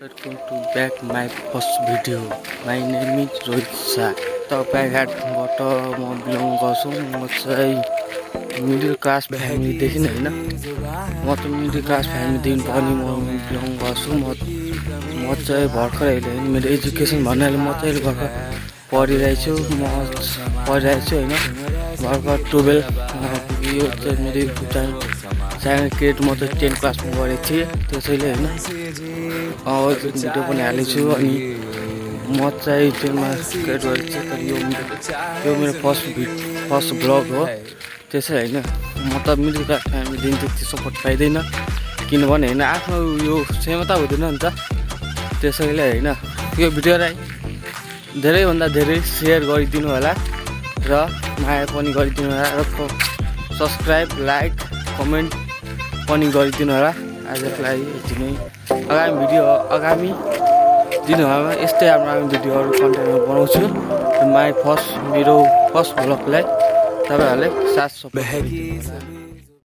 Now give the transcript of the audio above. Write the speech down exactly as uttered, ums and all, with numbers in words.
Welcome to back my first video. My name is Rohitvlogs. The gaighat बाट म belong गर्छु। म चाहिँ मिडल क्लास फ्यामिली देखि हैन। म त मिडल क्लास फ्यामिली देखि पनि म बिलोङ गर्छु। म म चाहिँ भर्खर अहिले मेरो एजुकेसन भन्नाले म चाहिँ भर्खर पढिरहेछु। म पढिरहेछु हैन। भर्खर बाह्र यो चाहिँ मेरो युट्युब च्यानल क्रिएट म चाहिँ दस क्लासमा गरेको थिएँ। त्यसैले हैन अब भिडियो पनि हालेछु अनि म चाहिँ त्यसमा क्रिएट गरेको छु। तर यो यो मेरो फर्स्ट फर्स्ट भ्लग हो। त्यसै हैन म त मिडल क्लास फ्यामिलीदेखि त्यति सपोर्ट पाइदैन किनभने हैन आफ्नो यो क्षमता हुँदैन नि त। त्यसैले हैन यो भिडियोलाई धेरैभन्दा धेरै सेयर गरिदिनु होला र माया पनि गरिदिनु होला र सब्स्क्राइब लाइक कमेन्ट पनि गरिदिनु होला। आजको लागि यति नै। आगामी भिडियो आगामी दिनहरुमा यस्तै राम्रो राम्रो भिडियोहरु कन्टेन्टहरु बनाउँछु। माई फर्स्ट मेरो फर्स्ट भ्लगलाई तपाईहरुले साथ सपोर्ट गरिदिनु होला।